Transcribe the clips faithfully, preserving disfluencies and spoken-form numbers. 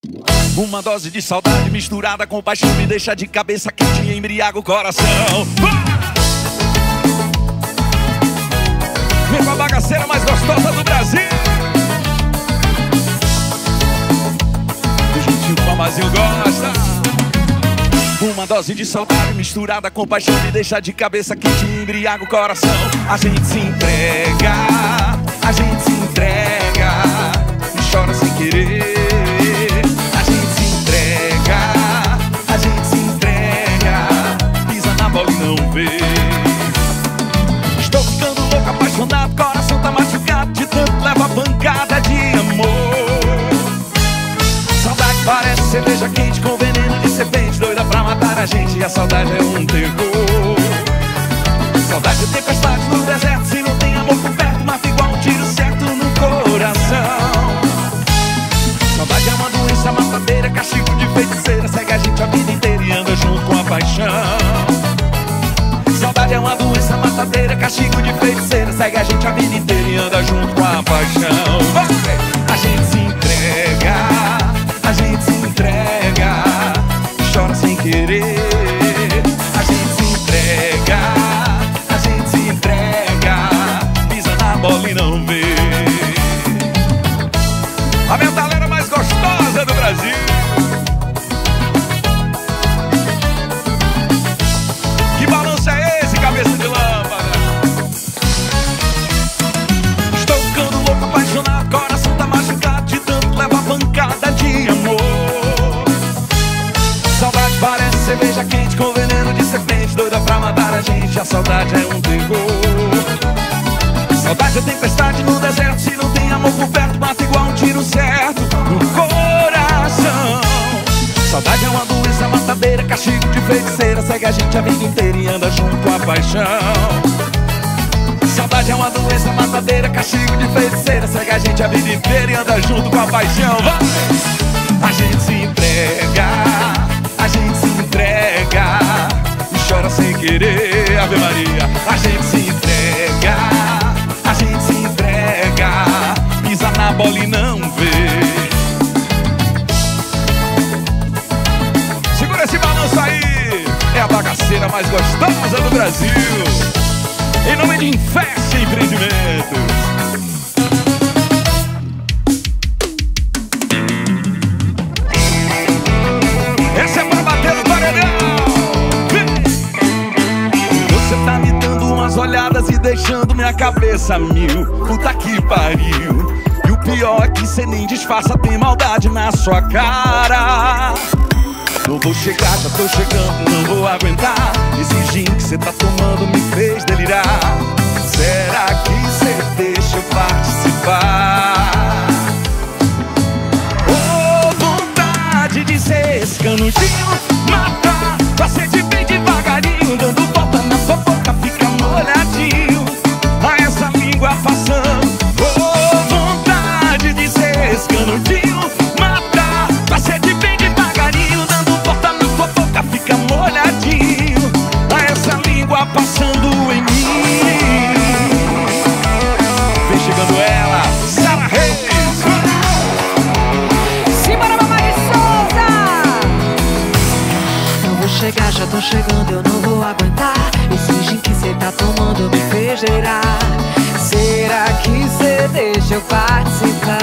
Uma dose de saudade misturada com paixão me deixa de cabeça quente e embriaga o coração. Vem com a bagaceira mais gostosa do Brasil. Do jeitinho que o Mamazinho gosta. Uma dose de saudade misturada com paixão me deixa de cabeça quente e embriaga o coração. A gente se entrega, a gente se entrega e chora sem querer. A gente se entrega, a gente se entrega, pisa na bola e não vê. Estou ficando louco, apaixonado, coração tá machucado de tanto leva pancada de amor. Saudade parece cerveja quente com veneno de serpente, doida pra matar a gente, e a saudade é um terror. Saudade é tempestade no deserto, se não tem amor por perto, mata igual um tiro certo no coração. Saudade é uma doença matadeira, castigo de feiticeira, segue a gente a vida inteira e anda junto com a paixão. Saudade é uma doença matadeira, castigo de feiticeira, segue a gente a vida inteira e anda junto com a paixão. A gente se entrega, a gente se entrega, chora sem querer. A gente se entrega, a gente se entrega, pisa na bola e não vê. A metaleira mais gostosa do Brasil. Que balanço é esse, cabeça de lâmpada? Estou ficando louco, apaixonado, coração tá machucado de tanto leva pancada de amor. Saudade parece cerveja quente com veneno de serpente, doida pra matar a gente, a saudade é um terror. Saudade é tempestade no deserto, se não tem amor por perto, mata igual um tiro certo no coração. Saudade é uma doença matadeira, castigo de feiticeira, segue a gente a vida inteira e anda junto com a paixão. Saudade é uma doença matadeira, castigo de feiticeira, segue a gente a vida inteira e anda junto com a paixão. Vai! A gente se entrega, a gente se entrega e chora sem querer, Ave Maria. A gente se entrega, a gente se entrega, pisa na bola e não vê. Segura esse balanço aí, é a bagaceira mais gostosa do Brasil. Em nome de Infest Empreendimentos. Essa é pra bater no paredão. Você tá me dando umas olhadas e deixando minha cabeça mil. Puta que pariu. E o pior é que cê nem disfarça, tem maldade na sua cara. Não vou chegar, já tô chegando, não vou aguentar. Esse gin que cê tá tomando me fez delirar. Será que cê deixa eu participar? Oh, vontade de ser esse canudinho, matar, pra ser de bem devagarinho, dando volta na sua boca, fica molhadinho. A essa língua passando. Oh, vontade de ser esse canudinho, matar, pra ser de bem devagarinho, dando volta na sua boca, fica molhadinho. A essa língua passando em mim. Vem chegando ela, Sara Reis. Simbora, Mamãe de Souza. Não vou chegar, já tô chegando, eu não vou aguentar. Esse gin que cê tá tomando me fez gerar. Será que cê deixa eu participar?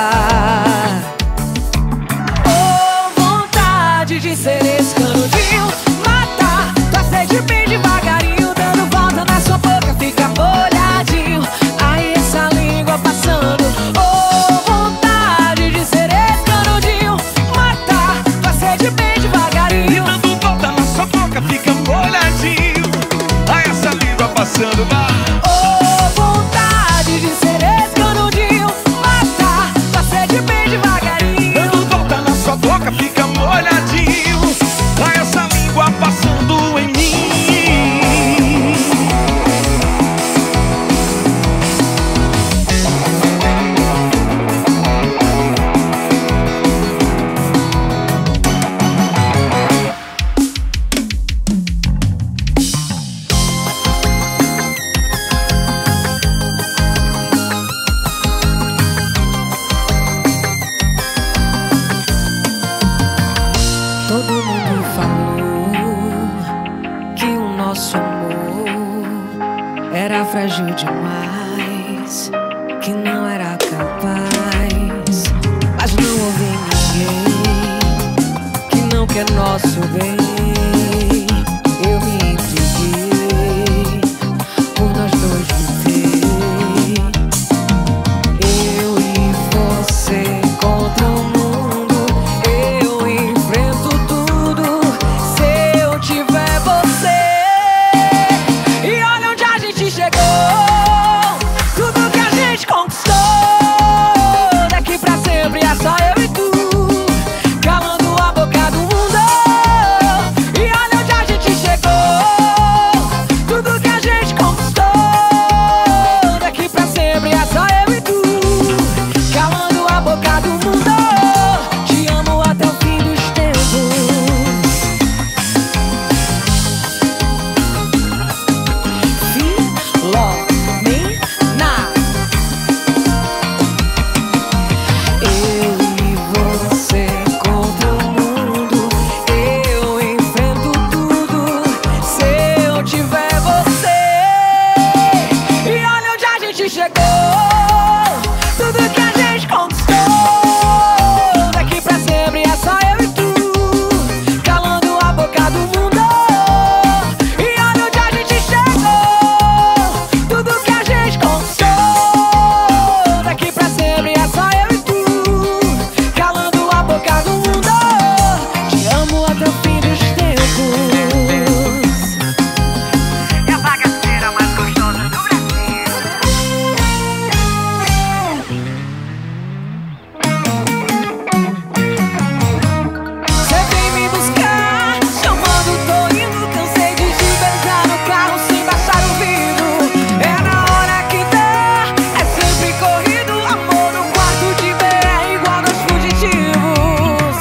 Oh, vontade de ser esse canudinho, matar, pra ser de bem devagarinho, dando volta na sua boca, fica molhadinho. Aí essa língua passando. Oh, vontade de ser esse canudinho, matar, pra ser de bem devagarinho, dando volta na sua boca, fica molhadinho. A essa língua passando, vai. oh, vontade de ser esse canudinho, matar, frágil demais, que não era capaz, mas não houve ninguém que não quer nosso bem. Eu me entreguei por nós dois viver, eu e você contra o mundo. Eu enfrento tudo se eu tiver você. E olha onde a gente chegou, tudo que a gente conquistou. Daqui pra sempre é só eu e tu, calando a boca do mundo. E olha onde a gente chegou, tudo que a gente conquistou. Daqui pra sempre é só eu e tu, calando a boca do mundo. Te amo até o fim dos tempos. Filomena. Eu e você contra o mundo. Eu enfrento tudo se eu tiver você. E olha onde a gente chegou, tudo que a gente conquistou. Daqui pra sempre é só eu e tu, calando a boca do mundo. E olha onde a gente chegou, tudo que a gente conquistou. Daqui pra sempre é só eu e tu, calando a boca do mundo. Te amo até o fim dos tempos. É a bagaceira mais gostosa do Brasil. Você vem me buscar, chamando, tô indo. Cansei de te beijar no carro sem baixar o vidro. É na hora que dá, é sempre corrido. Amor no quarto de B R igual dos fugitivos.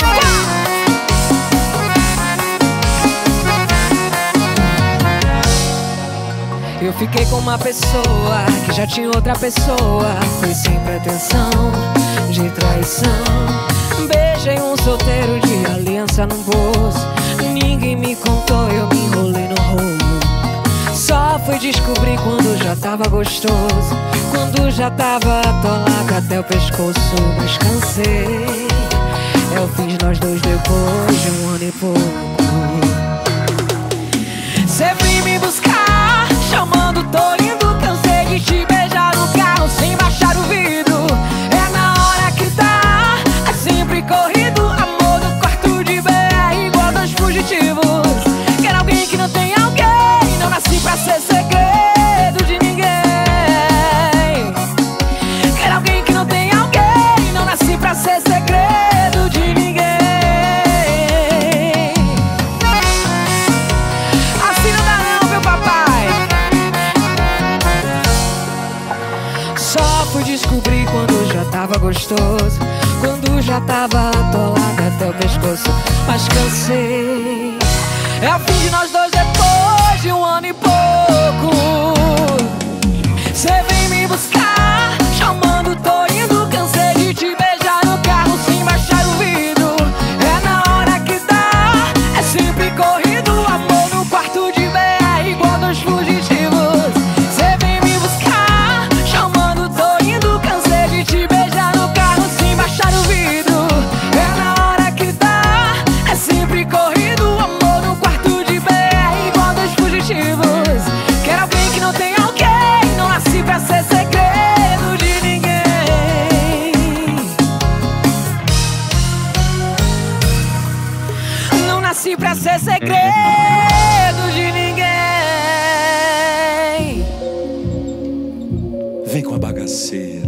Eu fiquei com uma pessoa que já tinha outra pessoa. Foi sem pretensão de traição. Beijei um solteiro de aliança no bolso. Ninguém me contou, eu me enrolei no rolo. Só fui descobrir quando já tava gostoso, quando já tava atolado até o pescoço. Mas cansei, é o fim de nós dois depois de um ano e pouco. Cê vem me buscar, chamando, tô indo. Cansei de te beijar no carro sem baixar o vidro. É na hora que dá, é sempre corrido. Amor no quarto de B R igual dois fugitivos. Quero alguém que não tem alguém, não nasci pra ser segredo de ninguém. Quero alguém que não tem alguém, não nasci pra ser segredo de ninguém. Assim não dá não, meu papai. Só fui descobrir quando já tava gostoso, quando já tava atolado até o pescoço. Mas cansei, é o fim de nós dois depois de um ano e pouco. Cê vem me buscar, chamando, tô indo. Cansei de te beijar no carro sem baixar o vidro. É na hora que dá, é sempre corrido. Amor no quarto de B R igual dois fugitivos. Cê vem me buscar, chamando, tô indo. Cansei de te beijar no carro sem baixar o vidro. É na hora que dá, é sempre corrido. Amor no quarto de B R igual dois fugitivos. Quero alguém que não tem alguém, não nasci pra ser segredo de ninguém. Não nasci pra ser segredo de ninguém. Vem com a bagaceira.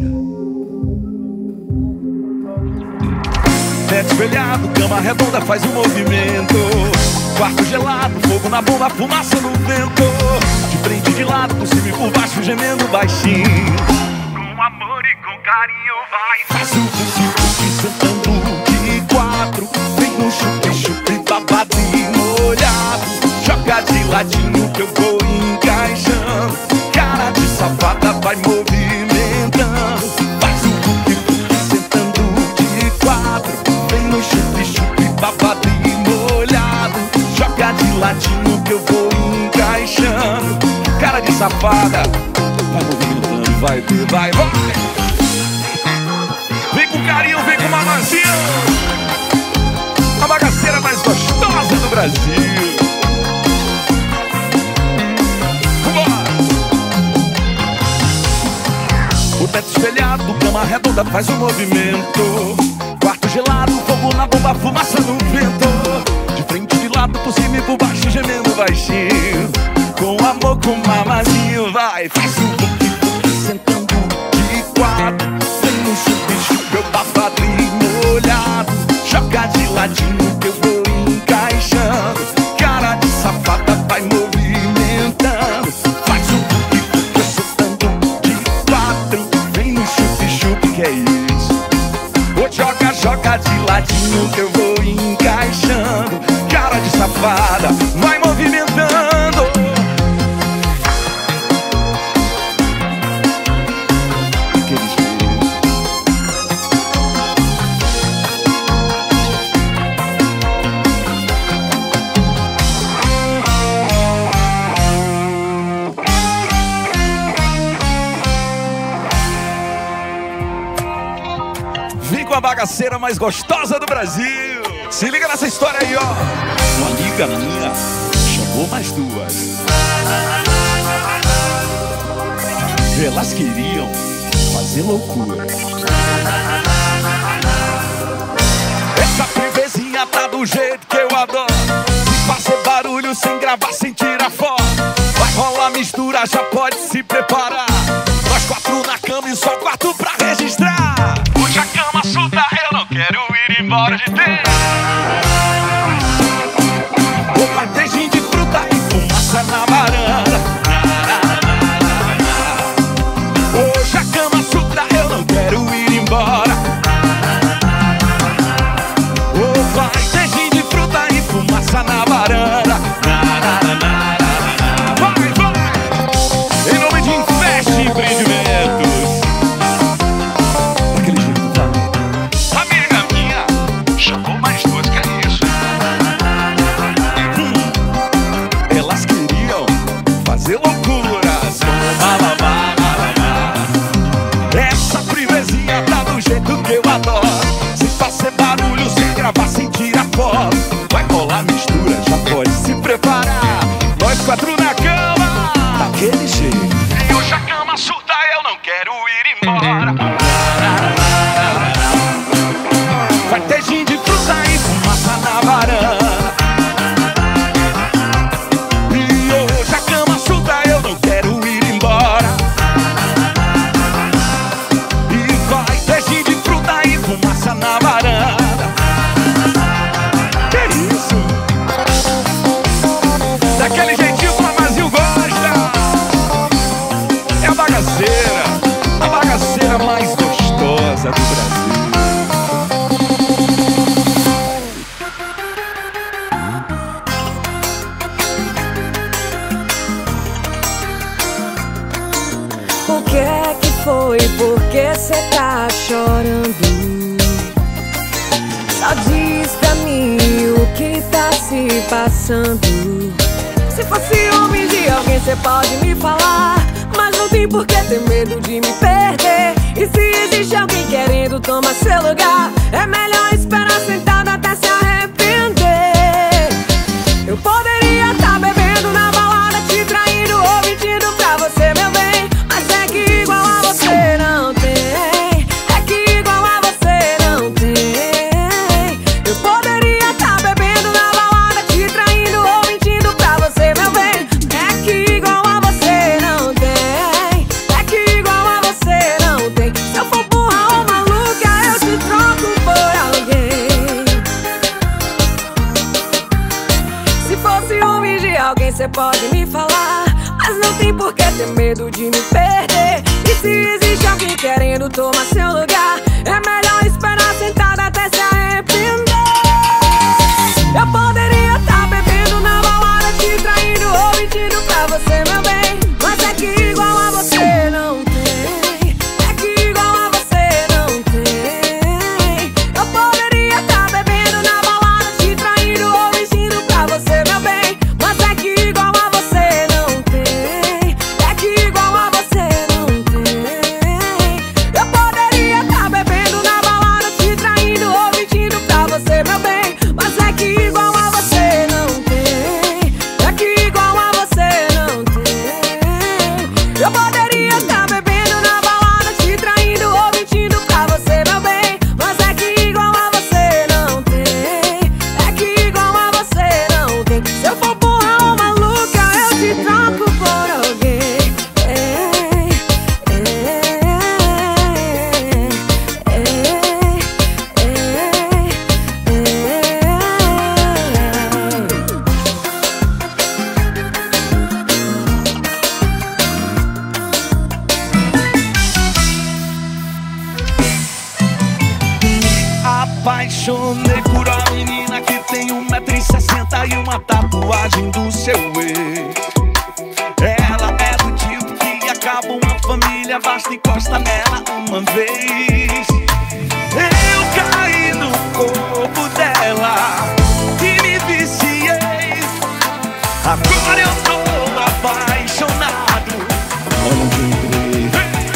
Teto espelhado, cama redonda faz um movimento. Quarto gelado, fogo na bomba, fumaça no vento. De frente e de lado, por cima e por baixo, gemendo baixinho. Com amor e com carinho vai. Faz o buque-buque sentando de quatro. Vem no chupi-chupi, babado e molhado. Joga de ladinho que eu vou encaixando. Cara de safada vai movimentando. Faz o buque-buque sentando de quatro. Vem no chupi-chupi, babado e molhado. Joga de ladinho que eu vou encaixando. Cara de safada Vai movimentando, vai ver, vai, vai. Vem com carinho, vem com mamazinho. A bagaceira mais gostosa do Brasil. O teto espelhado, cama redonda faz um movimento. Quarto gelado, fogo na bomba, fumaça no vento. De frente, de lado, por cima e por baixo, gemendo baixinho. Com amor, com mamazinho, vai. Faz um pouquinho, sentando de quatro. Vem no chup-chup, eu bafado e molhado. Joga de ladinho que eu vou encaixando. Cara de safada, vai movimentando. Faz um pouquinho, sentando de quatro. Vem no chup-chup, que é isso. Ou joga, joga de ladinho que eu vou encaixando. Cara de safada, vai movimentando. Aquele jeito. Vem com a bagaceira mais gostosa do Brasil. Se liga nessa história aí, ó. Uma amiga minha chamou mais duas. Elas queriam fazer loucura. Essa privezinha tá do jeito que eu adoro. Se fazer barulho sem gravar, sem tirar foto. Vai rolar mistura, já pode se preparar. Nós quatro na cama e só quarto pra registrar. Hoje a cama solta, eu não quero ir embora de ter. Opa, beijinho de fruta e fumaça na varanda. Hoje a cama solta, eu não quero ir embora. Opa, beijinho de fruta e fumaça na varanda. Vai, vai! Em nome de Invest Empreendimentos. Daquele jeito, tá? Amiga minha chamou mais duas, que é isso? Hum, elas queriam fazer loucuras. Essa primezinha tá do jeito que eu adoro. Se fazer barulho, sem gravar, sem tirar foto. Vai rolar mistura, já pode se preparar. Nós quatro na cama, daquele jeito. E hoje a cama solta, eu não quero ir embora. Vai ter gin de fruta e fumaça na varanda. E hoje a cama solta, eu não quero ir embora. E vai ter gin de fruta e fumaça na varanda. Que isso? Daquele jeitinho que o Mamazinho gosta. É a bagaceira, a bagaceira mais gostosa do Brasil. O que é que foi? Por que cê tá chorando? Só diz pra mim o que tá se passando. Se fosse homem de alguém cê pode me falar, mas não tem por que ter medo de me perder. E se existe alguém querendo tomar seu lugar, é melhor esperar sentado até se arrepender. Eu poderia tá bebendo na balada, te traindo ou mentindo pra você, meu bem, mas é que igual a você não tem. É que igual a você não tem. Eu poderia tá bebendo na balada, te traindo ou mentindo pra você, meu bem, é que igual a você não tem. É que igual a você não tem. Se eu for burra ou maluca, eu te troco por alguém. Se fosse homem de alguém cê pode me falar, mas não tem por que ter medo de me perder. E se existe alguém querendo tomar seu lugar, é melhor esperar sentado até se arrepender. Eu poderia tá bebendo na balada, te traindo ou mentindo pra você, meu bem, mas é que igual a você não tem. É que igual a você não tem. Eu poderia tá bebendo na balada, te traindo ou mentindo pra você, meu bem, mas é que igual a você não tem. É que igual a você não basta encosta nela uma vez. Eu caí no corpo dela e me viciei. Agora eu tô apaixonado. Onde entrei.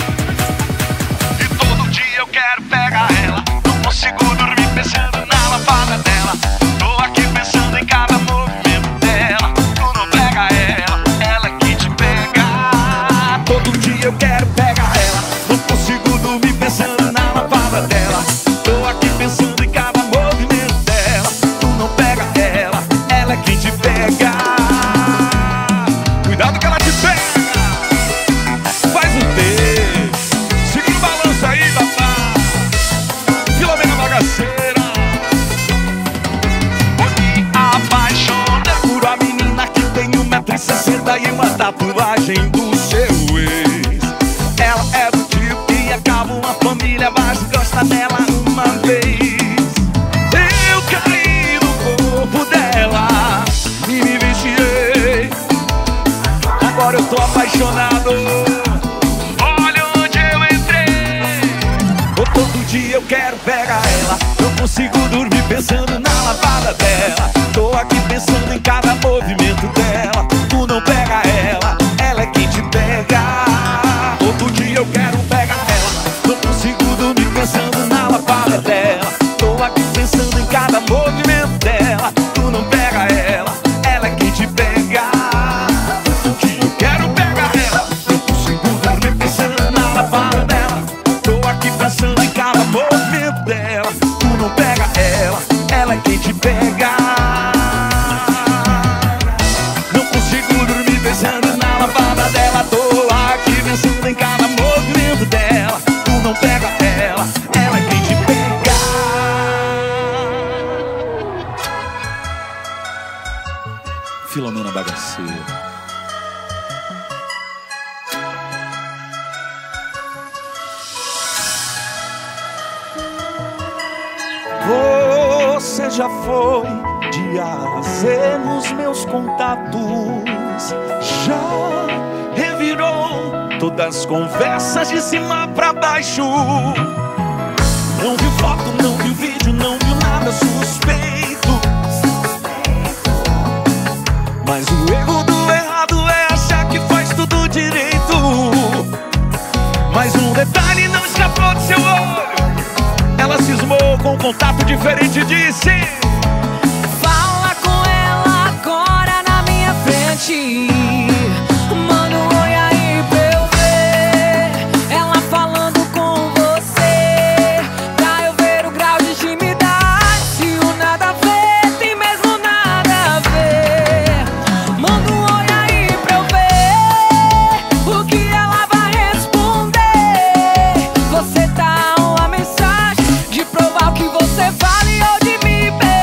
E todo dia eu quero pegar ela. Não consigo dormir pensando na lavada dela. Tô aqui pensando em cada movimento dela. Tu não pega ela, ela que te pega. Todo dia eu quero pegar ela. Não consigo dormir pensando na lavada dela. Tô aqui pensando em cada movimento dela. Tu não pega ela, ela que te pega. Cuidado que ela te pega. Faz um T. Segura o balanço aí, papá. Filomena Bagaceira. Me apaixona por a menina que tem um metro e sessenta e uma tatuagem do seu ex. Ela é do tipo que acaba uma família, mas gosta dela uma vez. Eu caí no corpo dela e me viciei. Agora eu tô apaixonado. Olha onde eu entrei. Todo dia eu quero pegar ela. Não consigo dormir pensando na lavada dela. Tô aqui pensando em cada movimento dela. Tu não pega ela, ela é quem te pega. Todo dia eu quero pegar ela. Não consigo dormir pensando na lavada dela. Tô aqui pensando em cada movimento dela. Tu não pega ela, ela é quem te pega. Todo dia eu quero pegar ela. Não consigo dormir pensando na lavada dela. Tô aqui pensando em cada movimento dela. Tu não pega ela, ela é quem te pega. Não consigo dormir pensando na lavada dela. Tô aqui pensando em cada movimento dela. Tu não pega ela, ela é quem te pega. Filomena Bagaceira. Você já foi de A a Z nos meus contatos. Já revirou todas as conversas de cima pra baixo. Não viu foto, não viu vídeo, não viu nada suspeito. Mas o erro do errado é achar que faz tudo direito. Mas um detalhe não escapou do seu olho. Ela cismou com um contato diferente e disse: fala com ela agora na minha frente. Manda um oi aí pra eu ver ela falando com você, pra eu ver o grau de intimidade. Se o nada a ver tem mesmo nada a ver. Manda um oi aí pra eu ver o que ela vai responder. Você tá uma mensagem de provar o que você vale ou de me perder.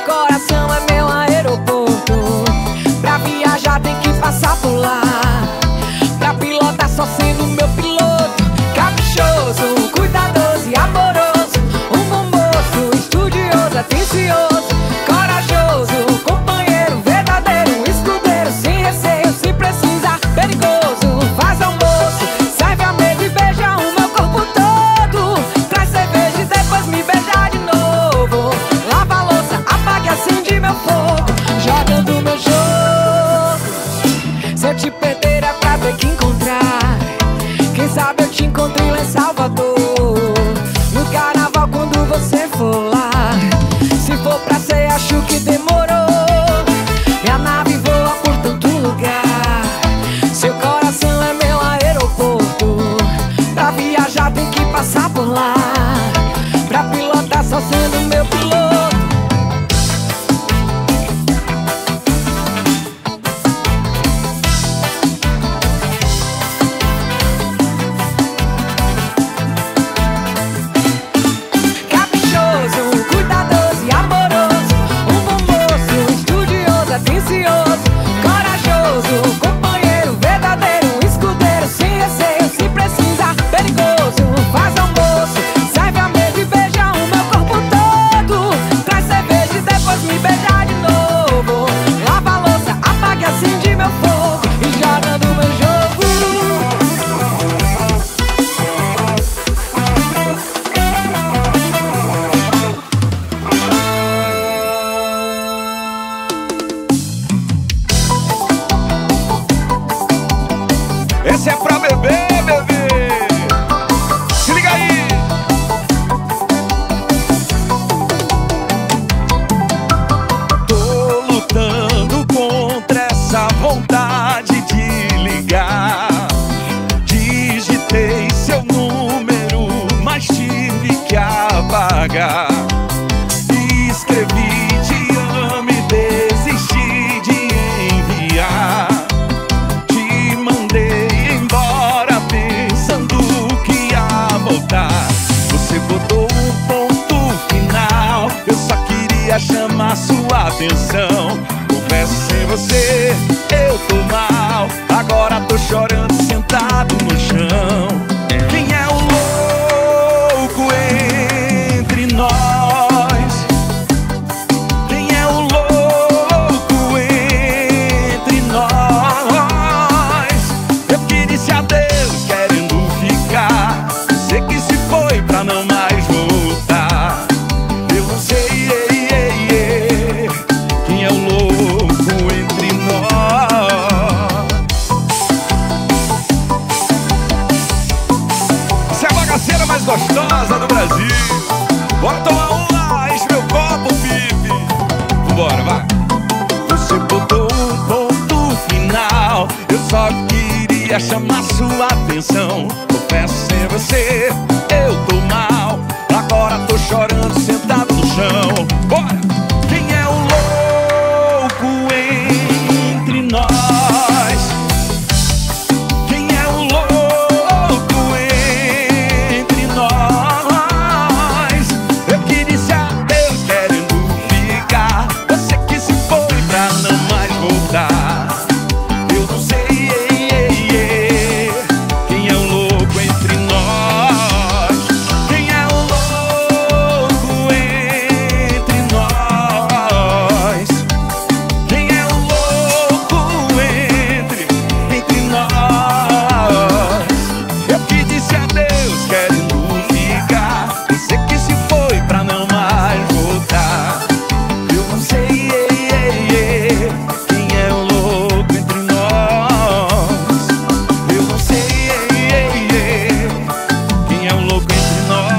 coração é meu aeroporto. Pra viajar tem que passar por lá. Pra pilotar só sendo meu piloto. Caprichoso, cuidadoso e amoroso. Um bom moço, estudioso, atencioso, corajoso, companheiro verdadeiro, um escudeiro sem receio, se precisar, perigoso. Faz almoço, serve a mesa e beija o meu corpo todo. Traz cerveja e depois me beija de novo. Lava a louça, apaga e acende meu fogo, jogando meu jogo. Se eu te perder é pra ter que encontrar. Quem sabe eu te encontrei lá em Salvador, no carnaval quando você for lá. Se for pra ser, acho que demorou. Minha nave voa por tanto lugar. Seu coração é meu aeroporto. Pra viajar tem que passar por lá. Pra pilotar só sendo meu piloto. Esse é pra beber, bebê. Se liga aí. Tô lutando contra essa vontade de ligar. Digitei seu número, mas tive que apagar. Escrevi te amo e desisti de enviar. Você botou um ponto final, eu só queria chamar sua atenção. Confesso, sem você eu tô mal, agora tô chorando sentado no chão. Quem é o louco entre nós? Quem é o louco entre nós? Eu que disse adeus querendo ficar, sei que se foi pra não mais voltar. Eu não sei ei, ei, ei, quem é o louco entre nós. Essa é a bagaceira mais gostosa do Brasil. Bora tomar uma, enche meu copo, Pipe. Vambora, vai. Você botou um ponto final, eu só queria chamar sua atenção. Confesso, sem você eu tô mal, agora tô chorando sentado no chão. Bora! Quem é o louco entre nós? Quem é o louco entre nós? Eu que disse adeus querendo ficar, você que se foi pra não mais voltar. Eu não sei ei, ei, ei, quem é o louco entre nós? Quem é o louco entre nós? Quem é o louco entre, entre nós? Eu que disse adeus querendo ficar, você que se foi pra não mais voltar. Eu não sei ei, ei, ei, quem é o louco entre nós. Eu não sei ei, ei, ei, quem é o louco entre nós.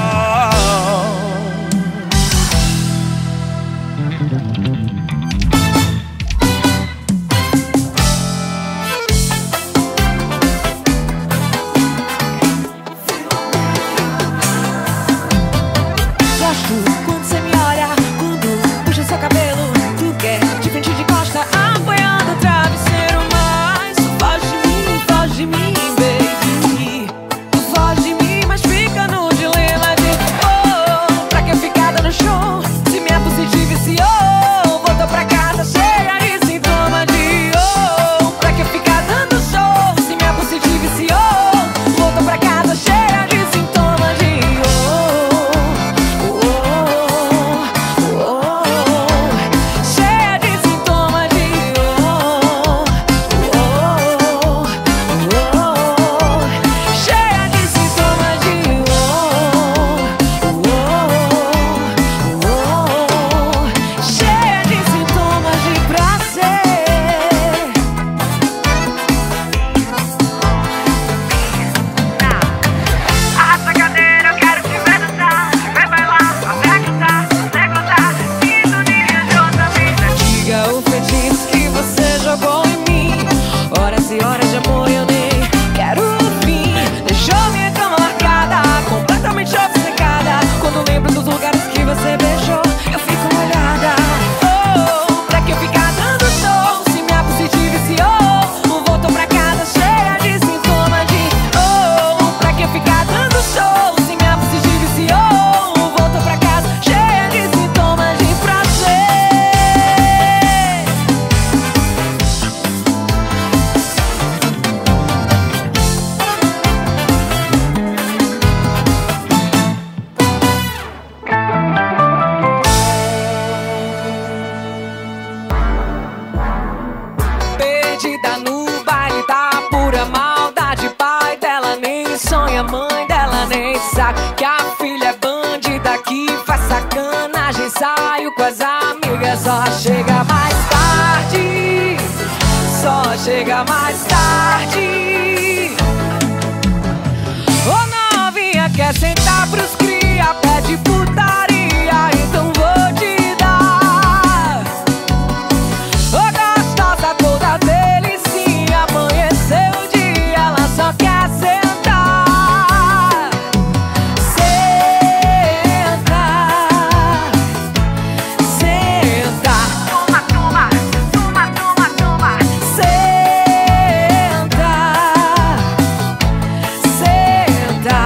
Gosto quando você me olha, quando puxa seu cabelo. Tu quer de frente de costa, apoiando o travesseiro. Mas foge de mim, foge de mim, baby. Tu foge de mim, mas fica no dilema de oh, pra que ficar dando show se minha positiva viciou? a mãe dela nem sabe que a filha é bandida que faz sacanagem. Saio com as amigas, só chega mais tarde, só chega mais tarde. Ô novinha, quer sentar pros cria, pede putaria, então vou te dar. Ô gostosa, toda delicinha, amanheceu o dia, ela só quer sentar. Senta, senta. Toma, toma, toma, toma, toma. Senta, senta.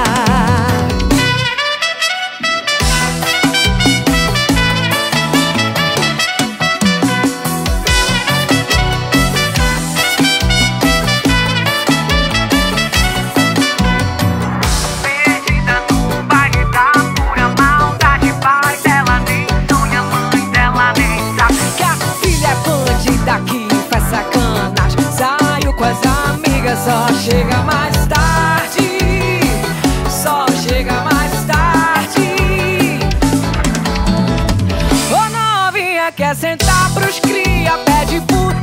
Perdida no baile da pura maldade, pai dela nem sonha, mãe dela nem sabe que a filha é bandida que faz sacanagem. Saio com as amigas, só chega mais tarde, só chega mais tarde. Ô novinha, quer sentar pros cria, pede putaria.